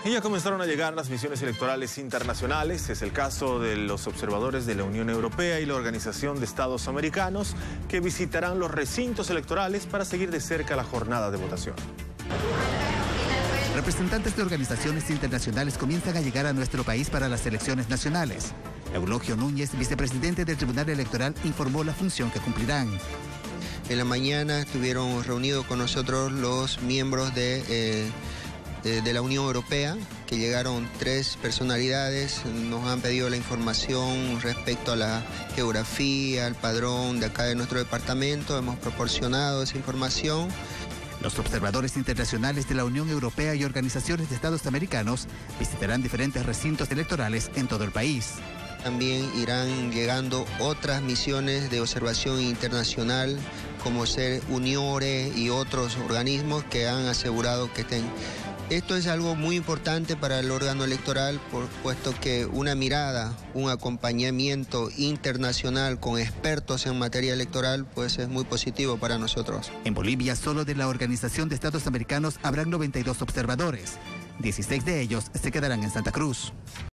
Y ya comenzaron a llegar las misiones electorales internacionales. Es el caso de los observadores de la Unión Europea y la Organización de Estados Americanos, que visitarán los recintos electorales para seguir de cerca la jornada de votación. Representantes de organizaciones internacionales comienzan a llegar a nuestro país para las elecciones nacionales. Eulogio Núñez, vicepresidente del Tribunal Electoral, informó la función que cumplirán. En la mañana estuvieron reunidos con nosotros los miembros de la Unión Europea, que llegaron 3 personalidades, nos han pedido la información respecto a la geografía, al padrón de acá de nuestro departamento, hemos proporcionado esa información. Los observadores internacionales de la Unión Europea y organizaciones de Estados americanos visitarán diferentes recintos electorales en todo el país. También irán llegando otras misiones de observación internacional, como ser UNIORE y otros organismos que han asegurado que estén. Esto es algo muy importante para el órgano electoral, puesto que una mirada, un acompañamiento internacional con expertos en materia electoral, pues es muy positivo para nosotros. En Bolivia, solo de la Organización de Estados Americanos habrán 92 observadores. 16 de ellos se quedarán en Santa Cruz.